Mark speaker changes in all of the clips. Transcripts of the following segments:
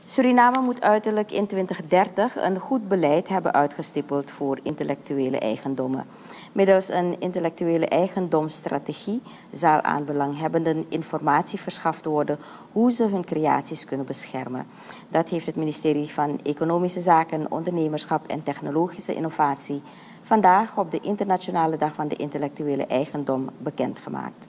Speaker 1: Suriname moet uiterlijk in 2030 een goed beleid hebben uitgestippeld voor intellectuele eigendommen. Middels een intellectuele eigendomsstrategie zal aan belanghebbenden informatie verschaft worden hoe ze hun creaties kunnen beschermen. Dat heeft het ministerie van Economische Zaken, Ondernemerschap en Technologische Innovatie vandaag op de Internationale Dag van de Intellectuele Eigendom bekendgemaakt.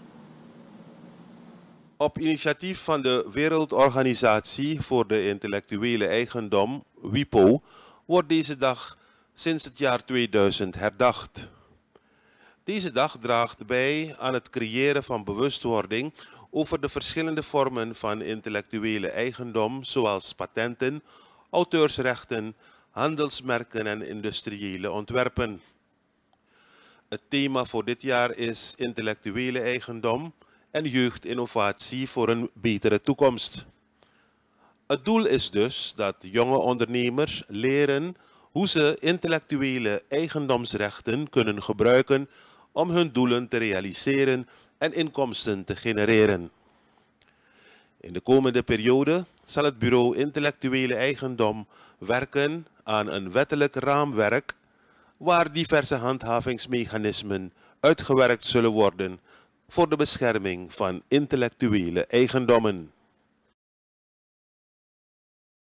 Speaker 2: Op initiatief van de Wereldorganisatie voor de Intellectuele Eigendom, WIPO, wordt deze dag sinds het jaar 2000 herdacht. Deze dag draagt bij aan het creëren van bewustwording over de verschillende vormen van intellectuele eigendom, zoals patenten, auteursrechten, handelsmerken en industriële ontwerpen. Het thema voor dit jaar is intellectuele eigendom en jeugdinnovatie voor een betere toekomst. Het doel is dus dat jonge ondernemers leren hoe ze intellectuele eigendomsrechten kunnen gebruiken om hun doelen te realiseren en inkomsten te genereren. In de komende periode zal het Bureau Intellectuele Eigendom werken aan een wettelijk raamwerk waar diverse handhavingsmechanismen uitgewerkt zullen worden voor de bescherming van intellectuele eigendommen.